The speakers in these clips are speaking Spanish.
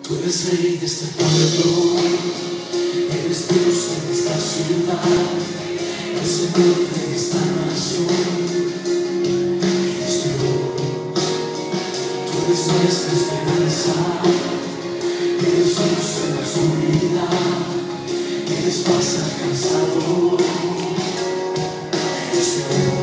Tú eres rey de este pueblo, eres Dios en esta ciudad, el Señor de esta nación, eres Dios. Tú eres nuestra esperanza, eres luz en la oscuridad, eres paz alcanzador, eres Dios.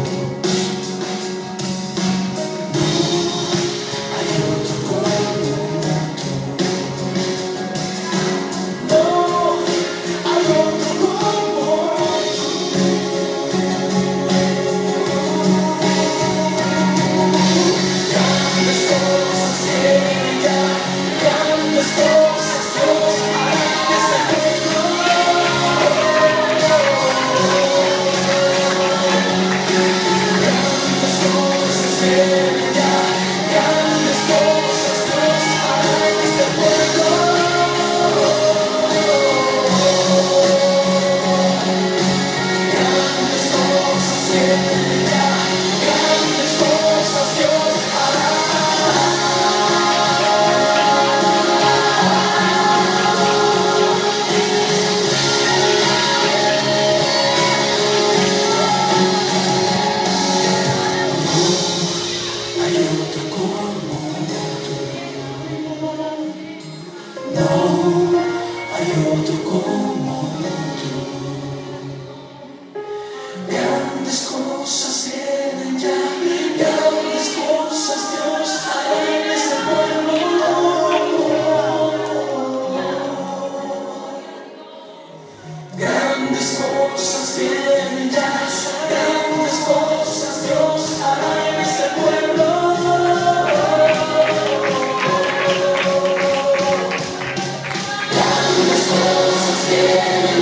Yeah.